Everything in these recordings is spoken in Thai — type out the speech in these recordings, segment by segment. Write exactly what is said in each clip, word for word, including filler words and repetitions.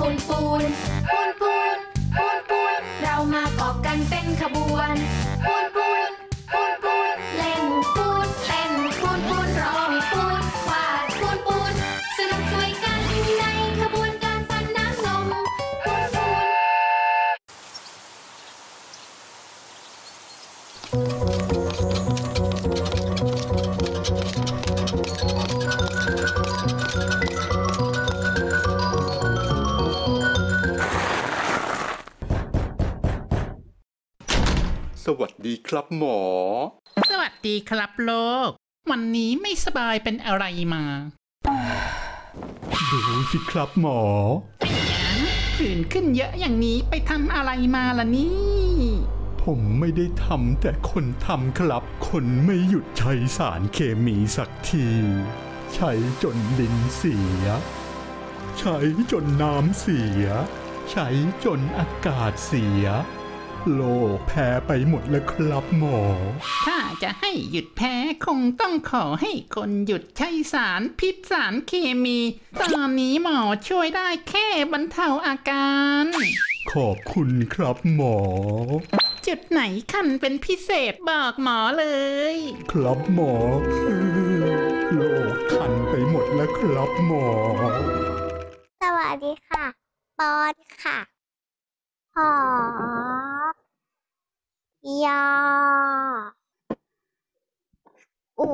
ปูนปูนปูนปูนปูนปูนเรามาเกาะกันเป็นขบวนปูนปูนปูนปูนเล่นปูนเต้นปูนปูนร้องปูนวาดปูนปูนสนุกด้วยกันในขบวนการฟันน้ำนมปูนปูนสวัสดีครับหมอสวัสดีครับโลกวันนี้ไม่สบายเป็นอะไรมาดูสิครับหมอผื่นขึ้นเยอะอย่างนี้ไปทำอะไรมาล่ะนี่ผมไม่ได้ทำแต่คนทำครับคนไม่หยุดใช้สารเคมีสักทีใช้จนดินเสียใช้จนน้ำเสียใช้จนอากาศเสียโลกแพ้ไปหมดแล้วครับหมอถ้าจะให้หยุดแพ้คงต้องขอให้คนหยุดใช้สารพิษสารเคมีตอนนี้หมอช่วยได้แค่บรรเทาอาการขอบคุณครับหมอจุดไหนคันเป็นพิเศษบอกหมอเลยครับหมอโลกคันไปหมดแล้วครับหมอสวัสดีค่ะปอนค่ะหอยออุ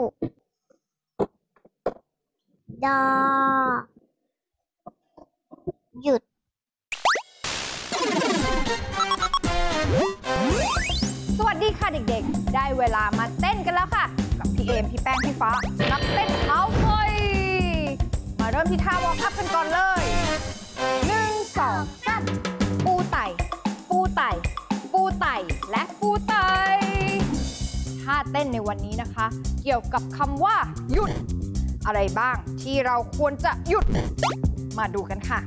ดอหยุดสวัสดีค่ะเด็กๆได้เวลามาเต้นกันแล้วค่ะกับพี่เอมพี่แป้งพี่ฟ้านักเต้นเท้าไฟมาเริ่มที่ท่าวอร์มอัพกันก่อนเลยหนึ่งสองสามปูไต่ปูไต่ปูไต่และปูไต่ท่าเต้นในวันนี้นะคะเกี่ยวกับคำว่าหยุดอะไรบ้างที่เราควรจะหยุดมาดูกันค่ะ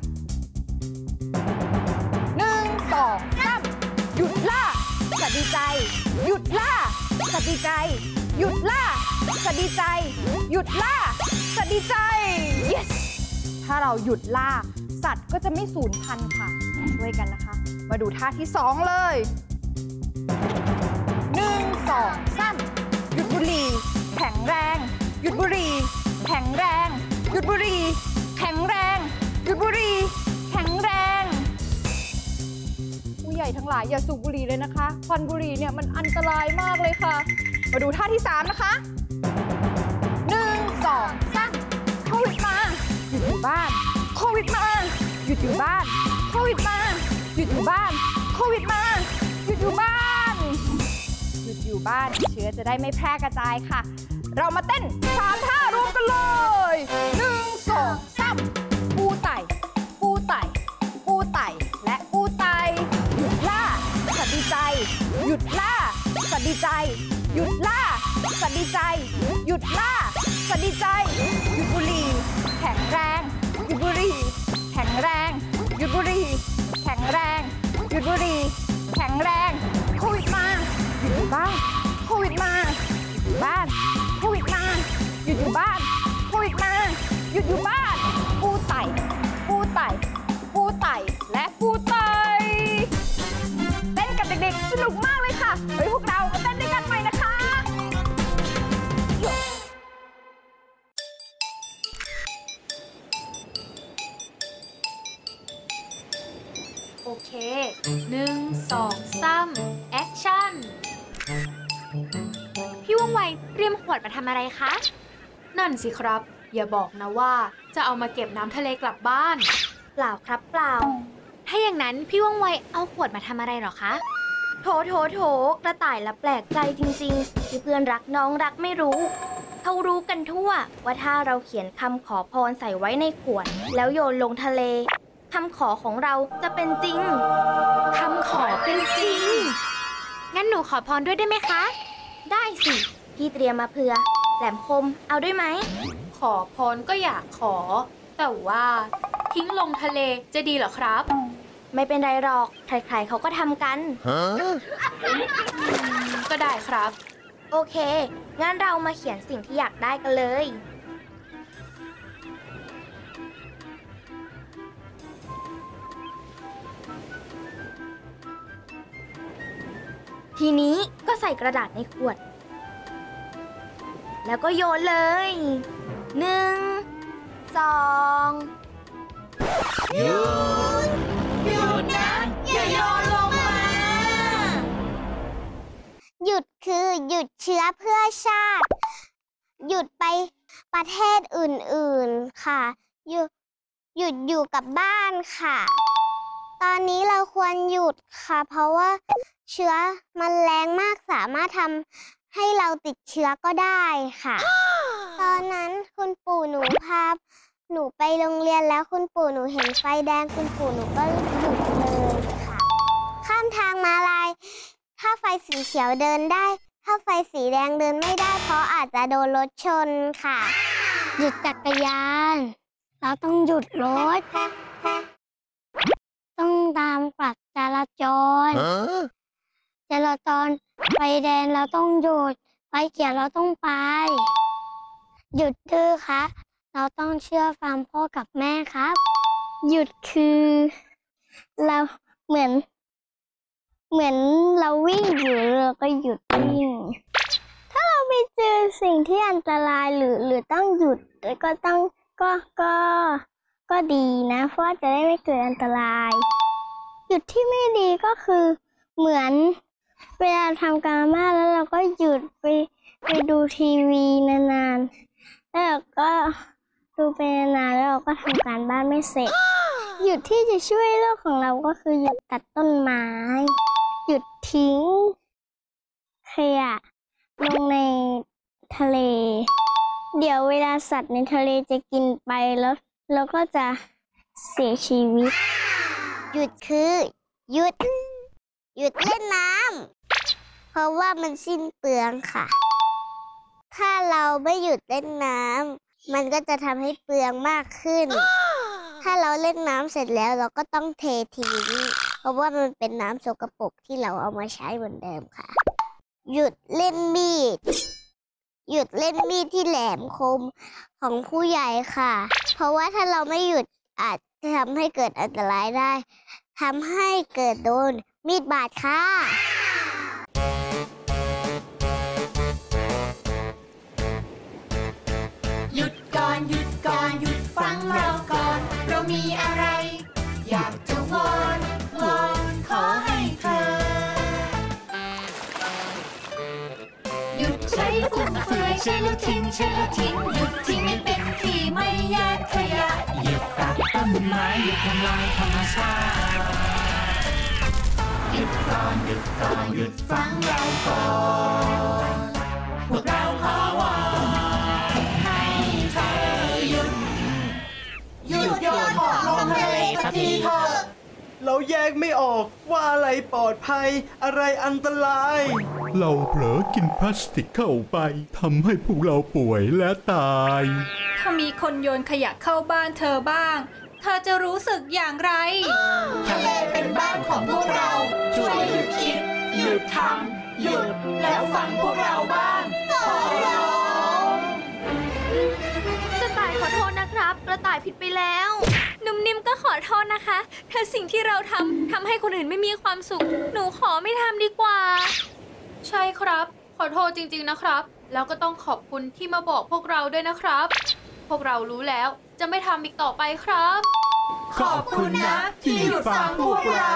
หนึ่งสองสามหยุดล่าสดีใจหยุดล่าสดีใจหยุดล่าสดีใจหยุดล่าสดีใจ yes ถ้าเราหยุดล่าสัตว์ก็จะไม่สูญพันธุ์ค่ะช่วยกันนะคะมาดูท่าที่สองเลยหนึ่งสองสามหยุดบุหรี่แข็งแรงหยุดบุหรี่แข็งแรงหยุดบุหรี่แข็งแรงหยุดบุหรี่แข็งแรงผู้ใหญ่ทั้งหลายอย่าสูบบุหรี่เลยนะคะควันบุหรี่เนี่ยมันอันตรายมากเลยค่ะมาดูท่าที่สามนะคะหนึ่งสองสามโควิดมาหยุดอยู่บ้านโควิดมาหยุดอยู่บ้านโควิดมาหยุดอยู่บ้านโควิดมาหยุดอยู่บ้านหยุดอยู่บ้านเชื้อจะได้ไม่แพร่กระจายค่ะเรามาเต้นสามท่ารวมกันเลยหนึ่งสองสามปูไต่ปูไต่ปูไต่และปูไต่หยุดล่าสดีใจหยุดล่าสดีใจหยุดล่าสดีใจหยุดล่าสดีใจหยุดบุหรี่แข็งแรงหยุดบุหรี่แข็งแรงหยุดบุหรี่แข็งแรงหยุดบุหรี่แข็งแรงโควิดมาหยุดอยู่บ้านโควิดมาหยุดอยู่บ้านโควิดมาหยุดอยู่บ้านโควิดมาหยุดอยู่บ้านปูไต่ปูไต่ปูไต่และปูไต่เต้นกับเด็กๆสนุกมากเลยค่ะเฮ้ยพวกเรามาเต้นด้วยกันใหม่นะคะโอเคหนึ่งสองสามแอคชั่นพี่ว่องไวเตรียมขวดมาทำอะไรคะนั่นสิครับอย่าบอกนะว่าจะเอามาเก็บน้ำทะเลกลับบ้านเปล่าครับเปล่าถ้าอย่างนั้นพี่ว่องไวเอาขวดมาทำอะไรหรอคะโถโถโถกระต่ายละแปลกใจจริงๆที่เพื่อนรักน้องรักไม่รู้เขารู้กันทั่วว่าถ้าเราเขียนคำขอพรใส่ไว้ในขวดแล้วโยนลงทะเลคำขอของเราจะเป็นจริงคำขอเป็นจริงงั้นหนูขอพรด้วยได้ไหมคะได้สิพี่เตรียมมาเผื่อแหลมคมเอาด้วยไหมขอพรก็อยากขอแต่ว่าทิ้งลงทะเลจะดีเหรอครับไม่เป็นไรหรอกใครๆเขาก็ทำกันก็ได้ครับโอเคงั้นเรามาเขียนสิ่งที่อยากได้กันเลยทีนี้ก็ใส่กระดาษในขวด แล้วก็โยนเลยหนึ่งสองหยุดหยุดนะอย่าโยนลงมาหยุดคือหยุดเชื้อเพื่อชาติหยุดไปประเทศอื่นๆค่ะหยุดหยุดอยู่กับบ้านค่ะตอนนี้เราควรหยุดค่ะเพราะว่าเชื้อมันแรงมากสามารถทำให้เราติดเชื้อก็ได้ค่ะ ตอนนั้นคุณปู่หนูพาหนูไปโรงเรียนแล้วคุณปู่หนูเห็นไฟแดงคุณปู่หนูก็หยุดเลยค่ะข้ามทางม้าลายถ้าไฟสีเขียวเดินได้ถ้าไฟสีแดงเดินไม่ได้เพราะอาจจะโดนรถชนค่ะหยุดจักรยานเราต้องหยุดรถต้องตามกฎจราจรจราจรไฟแดงเราต้องหยุดไฟเขียวเราต้องไปหยุดดื้อคะเราต้องเชื่อฟังพ่อกับแม่ครับหยุดคือเราเหมือนเหมือนเราวิ่งอยู่เราก็หยุดวิ่งถ้าเราไปเจอสิ่งที่อันตรายหรือหรือต้องหยุดก็ต้องก็ก็ก็ดีนะเพราะจะได้ไม่เกิดอันตรายหยุดที่ไม่ดีก็คือเหมือนเวลาทำการบ้านแล้วเราก็หยุดไปไปดูทีวีนานๆแล้วเราก็ดูไปนานๆแล้วเราก็ทำการบ้านไม่เสร็จหยุดที่จะช่วยโลกของเราก็คือหยุดตัดต้นไม้หยุดทิ้งขยะลงในทะเลเดี๋ยวเวลาสัตว์ในทะเลจะกินไปแล้วเราก็จะเสียชีวิตหยุดคือหยุดหยุดเล่นน้ำเพราะว่ามันสิ้นเปลืองค่ะถ้าเราไม่หยุดเล่นน้ำมันก็จะทำให้เปลืองมากขึ้นถ้าเราเล่นน้ำเสร็จแล้วเราก็ต้องเททิ้งเพราะว่ามันเป็นน้ำสกปรกที่เราเอามาใช้เหมือนเดิมค่ะหยุดเล่นมีดหยุดเล่นมีดที่แหลมคมของผู้ใหญ่ค่ะเพราะว่าถ้าเราไม่หยุดอาจจะทำให้เกิดอันตรายได้ทำให้เกิดโดนมีดบาดค่ะหยุดก่อนหยุดก่อนหยุดฟังเราก่อนเรามีอะไรอยากจะวอนวอนขอให้เธอหยุดใช้ฟุ่มเฟือยใช้แล้วทิ้งใช้แล้วทิ้งหยุดทิ้งไม่เป็นที่ไม่แยกขยะหยุดตัดต้นไม้หยุดทำลายธรรมชาติหยุดก่อนหยุดก่อนหยุดฟังเราก่อนพวกเราขอวอนให้เธอหยุดหยุดโยนของลงทะเลสักทีเถอะเราแยกไม่ออกว่าอะไรปลอดภัยอะไรอันตรายเราเผลอกินพลาสติกเข้าไปทำให้พวกเราป่วยและตายถ้ามีคนโยนขยะเข้าบ้านเธอบ้างเธอจะรู้สึกอย่างไรทะเลเป็นบ้านของพวกเราช่วยหยุดคิดหยุดทำหยุดแล้วฟังพวกเราบ้างขอร้องกระต่ายขอโทษนะครับกระต่ายผิดไปแล้วนุ่มนิ่มก็ขอโทษนะคะถ้าสิ่งที่เราทำทำให้คนอื่นไม่มีความสุขหนูขอไม่ทำดีกว่าใช่ครับขอโทษจริงๆนะครับแล้วก็ต้องขอบคุณที่มาบอกพวกเราด้วยนะครับพวกเรารู้แล้วจะไม่ทำอีกต่อไปครับขอบคุณนะที่หยุดฟังพวกเรา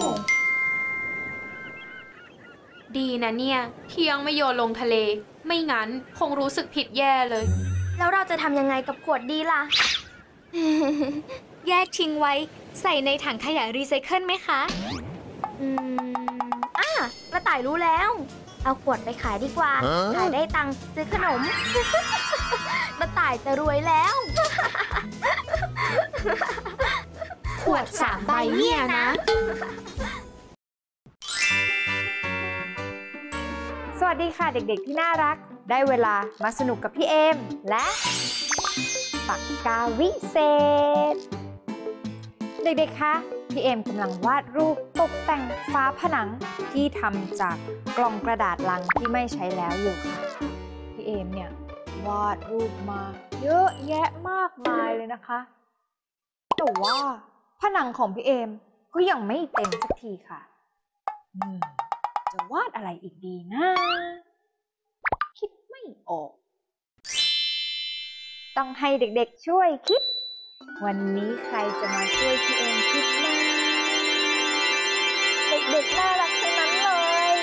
ดีนะเนี่ยที่ยังไม่โยนลงทะเลไม่งั้นคงรู้สึกผิดแย่เลยแล้วเราจะทำยังไงกับขวดดีล่ะ แยกทิ้งไว้ใส่ในถังขยะรีไซเคิลไหมคะอืมอ่ะกระต่ายรู้แล้วเอาขวดไปขายดีกว่าขายได้ตังค์ซื้อขนม กระต่ายจะรวยแล้ว ขวดสามใบเนี่ยนะสวัสดีค่ะเด็กๆที่น่ารักได้เวลามาสนุกกับพี่เอมและปากกาวิเศษเด็กๆคะพี่เอมกำลังวาดรูปตกแต่งฝาผนังที่ทำจากกล่องกระดาษลังที่ไม่ใช้แล้วอยู่ค่ะพี่เอมเนี่ยวาดรูปมาเยอะแยะมากมายเลยนะคะแต่ว่าผนังของพี่เอมก็ยังไม่เต็มสักทีค่ะจะวาดอะไรอีกดีนะคิดไม่ออกต้องให้เด็กๆช่วยคิดวันนี้ใครจะมาช่วยพี่เอ็มคิดนะเด็กๆน่ารักทั้งนั้นเลย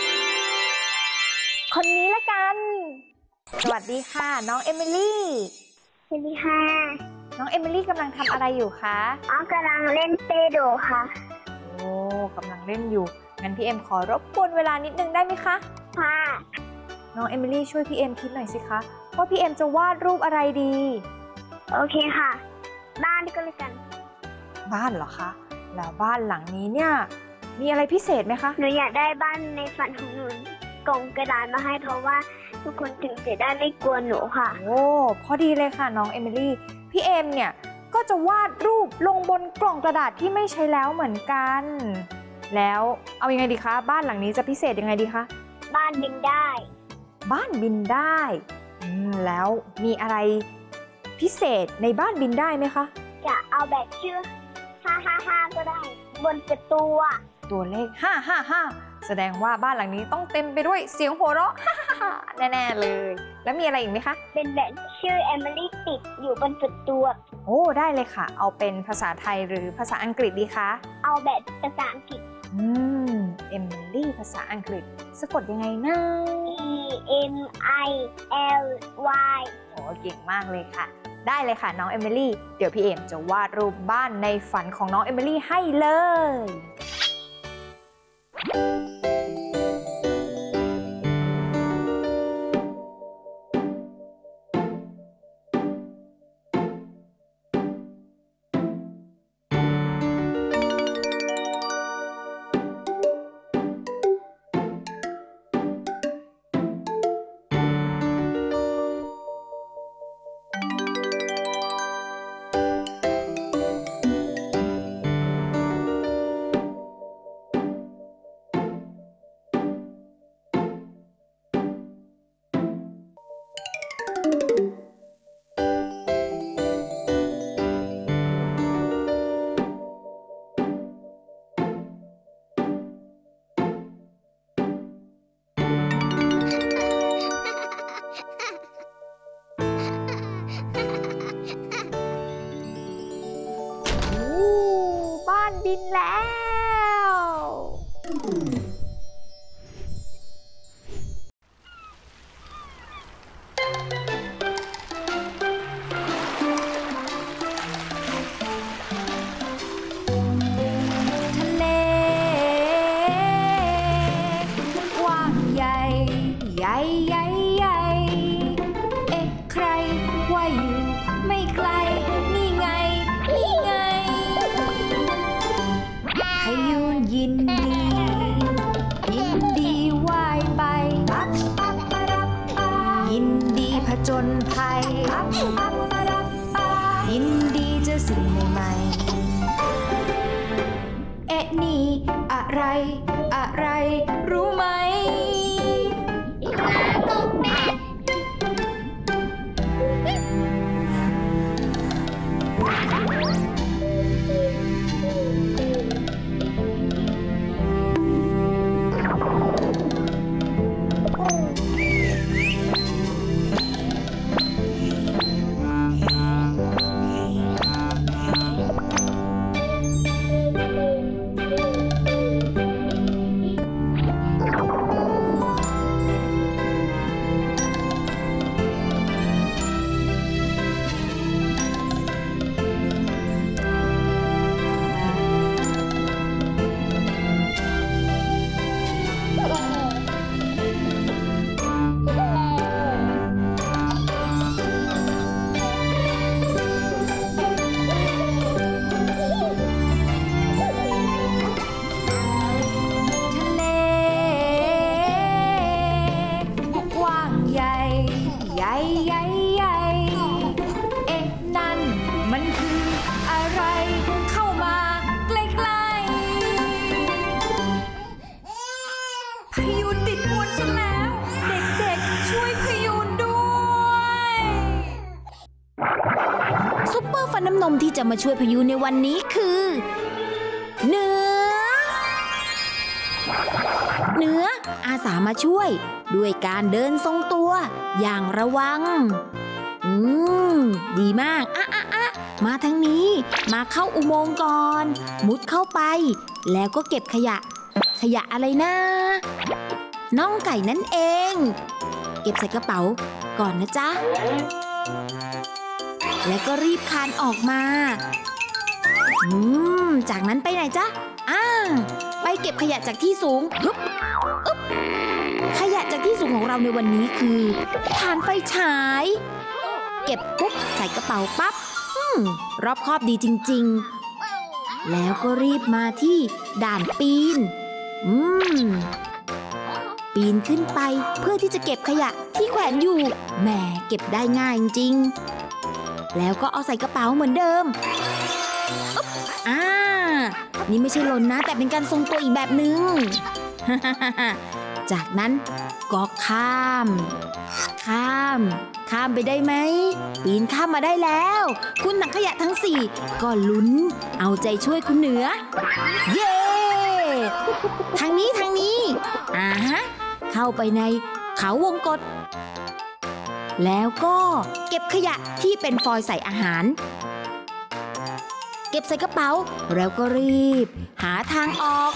คนนี้ละกันสวัสดีค่ะน้องเอมิลี่สวัสดีค่ะน้องเอมิลี่กำลังทำอะไรอยู่คะอ๋อกำลังเล่นเปโดค่ะโอ้กำลังเล่นอยู่งั้นพี่เอ็มขอรบกวนเวลานิดนึงได้ไหมคะค่ะน้องเอมิลี่ช่วยพี่เอ็มคิดหน่อยสิคะว่าพี่เอ็มจะวาดรูปอะไรดีโอเคค่ะบ้านก็เลยกันบ้านเหรอคะแล้วบ้านหลังนี้เนี่ยมีอะไรพิเศษไหมคะหนูอยากได้บ้านในฝันของหนูกล่องกระดาษมาให้เพราะว่าทุกคนถึงจะได้ไม่กลัวหนูค่ะโอ้พอดีเลยค่ะน้องเอมิลี่พี่เอ็มเนี่ยก็จะวาดรูปลงบนกล่องกระดาษที่ไม่ใช้แล้วเหมือนกันแล้วเอายังไงดีคะบ้านหลังนี้จะพิเศษยังไงดีคะบ้านบินได้บ้านบินได้อืมแล้วมีอะไรพิเศษในบ้านบินได้ไหมคะจะเอาแบบชื่อห้าห้าห้าก็ได้บนประตูตัวเลขห้าห้าห้าแสดงว่าบ้านหลังนี้ต้องเต็มไปด้วยเสียงหัวเราะแน่ๆเลยแล้วมีอะไรอีกไหมคะเป็นแบบชื่อเอมิลี่ติดอยู่บนประตูโอ้ได้เลยค่ะเอาเป็นภาษาไทยหรือภาษาอังกฤษดีคะเอาแบบภาษาอังกฤษอืมเอมิลี่ภาษาอังกฤษสะกดยังไงนะ E M I L Y โอ้เก่งมากเลยค่ะได้เลยค่ะน้องเอมิลี่เดี๋ยวพี่เอ็มจะวาดรูปบ้านในฝันของน้องเอมิลี่ให้เลยบินแล้วทะเลกว้างใหญ่ใหญ่ใหญ่ใหญ่เอ๊ะใครว่าอยู่ไม่ไกลนี่ไงนี่ไงพยูนยินดียินดีว่ายไปปั๊บปั๊บปะรับปายินดีผจญภัยปั๊บปั๊บปะรับปายินดีเจอสิ่งใหม่ๆเอ๊ะนี่อะไรอะไรรู้ไหมน้ำนมที่จะมาช่วยพยูนในวันนี้คือเนื้อเหนืออาสามาช่วยด้วยการเดินทรงตัวอย่างระวังอืมดีมากอะอะอะมาทางนี้มาเข้าอุโมงค์ก่อนมุดเข้าไปแล้วก็เก็บขยะขยะอะไรนะน่องไก่นั่นเองเก็บใส่กระเป๋าก่อนนะจ๊ะแล้วก็รีบคานออกมาอืมจากนั้นไปไหนจ๊ะอ้าไปเก็บขยะจากที่สูงฮึบอึ๊บขยะจากที่สูงของเราในวันนี้คือถ่านไฟฉายเก็บปุ๊บใส่กระเป๋าปั๊บอืมรอบคอบดีจริงๆแล้วก็รีบมาที่ด่านปีนอืมปีนขึ้นไปเพื่อที่จะเก็บขยะที่แขวนอยู่แหมเก็บได้ง่ายจริงๆแล้วก็เอาใส่กระเป๋าเหมือนเดิมอุ๊บอ่านี่ไม่ใช่หล่นนะแต่เป็นการทรงตัวอีกแบบหนึ่ง จากนั้นก็ข้ามข้ามข้ามไปได้ไหมปีนข้ามมาได้แล้วคุณถังขยะทั้งสี่ก็ลุ้นเอาใจช่วยคุณเหนือเย้ทางนี้ทางนี้อ่าฮะเข้าไปในเขาวงกตแล้วก็เก็บขยะที่เป็นฟอยล์ใส่อาหารเก็บใส่กระเป๋าแล้วก็รีบหาทางออก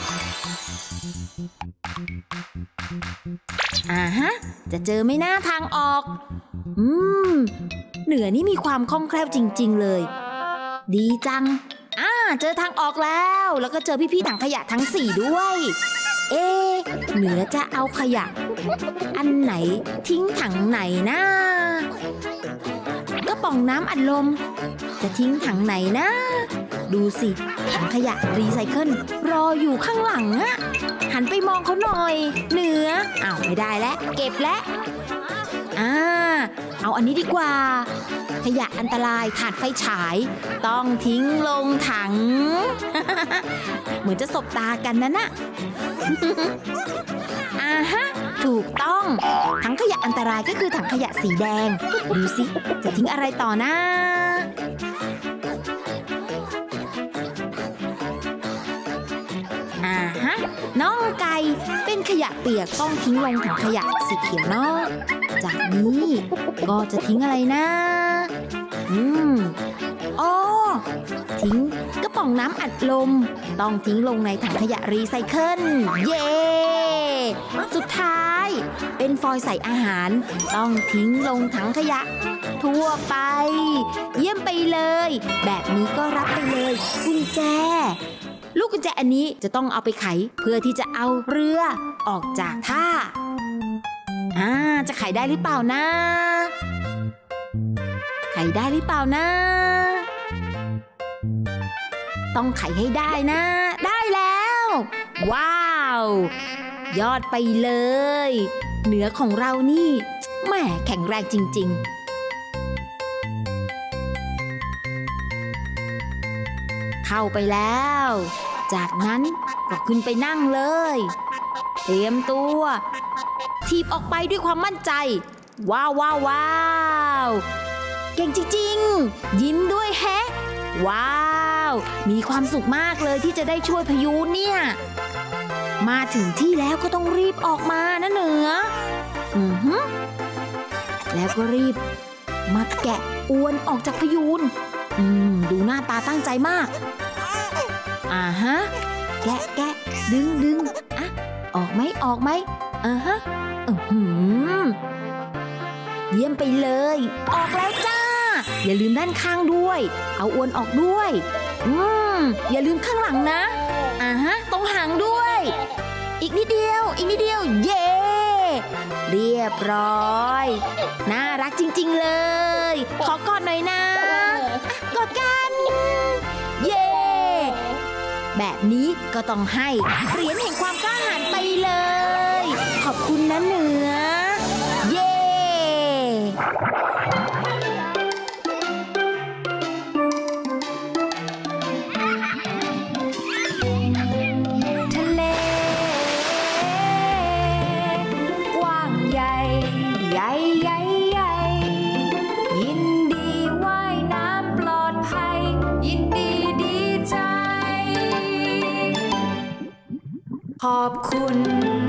อ่าฮะจะเจอไหมหน้าทางออกอืมเหนือนี่มีความคล่องแคล่วจริงๆเลยดีจังอ่าเจอทางออกแล้วแล้วก็เจอพี่ๆถังขยะทั้งสี่ด้วยเอ๊ะเหนือจะเอาขยะอันไหนทิ้งถังไหนนะกระป๋องน้ำอัดลมจะทิ้งถังไหนนะดูสิถังขยะรีไซเคิลรออยู่ข้างหลังอะหันไปมองเขาหน่อยเหนืออ้าวไม่ได้แล้วเก็บแล้วอ่าเอาอันนี้ดีกว่าขยะอันตรายถ่านไฟฉายต้องทิ้งลงถัง เหมือนจะสบตากันนะน่ะ อ่าฮะถูกต้องถังขยะอันตรายก็คือถังขยะสีแดงดูสิจะทิ้งอะไรต่อนะอ่าฮะน้องไก่เป็นขยะเปียกต้องทิ้งลงถังขยะสีเขียวเนาะจากนี้ก็จะทิ้งอะไรนะอืมอ๋อทิ้งกระป๋องน้ำอัดลมต้องทิ้งลงในถังขยะรีไซเคิลเย้สุดท้ายเป็นฟอยล์ใส่อาหารต้องทิ้งลงถังขยะทั่วไปเยี่ยมไปเลยแบบนี้ก็รับไปเลยกุญแจลูกกุญแจอันนี้จะต้องเอาไปไขเพื่อที่จะเอาเรือออกจากท่าอ่าจะไขได้หรือเปล่านะไขได้หรือเปล่านะต้องไขให้ได้นะได้แล้วว้าวยอดไปเลยเหนือของเรานี่แหม่แข็งแรงจริงๆเข้าไปแล้วจากนั้นก็ขึ้นไปนั่งเลยเตรียมตัวถีบออกไปด้วยความมั่นใจว้าวว้าวว้าวเก่งจริงๆยิ้มด้วยแฮะว้าวมีความสุขมากเลยที่จะได้ช่วยพยูนเนี่ยมาถึงที่แล้วก็ต้องรีบออกมานะเหนืออือฮึแล้วก็รีบมาแกะอวนออกจากพยูนอืมดูหน้าตาตั้งใจมากอ่าฮะแกะแกะดึงดึงอ่ะออกไหมออกไหมอ่าฮะอือหือเยี่ยมไปเลยออกแล้วจ้าอย่าลืมด้านข้างด้วยเอาอวนออกด้วยอืมอย่าลืมข้างหลังนะอ่าฮะตรงหางด้วยอีกนิดเดียวอีกนิดเดียวเย้เรียบร้อยน่ารักจริงๆเลยขอกอดหน่อยนะกอดกันเย้แบบนี้ก็ต้องให้เหรียญแห่งความกล้าหาญไปเลยขอบคุณนะเหนือเย้ทะเลกว้างใหญ่ใหญ่ใหญ่ใหญ่ยินดีว่ายน้ำปลอดภัยยินดีดีใจขอบคุณ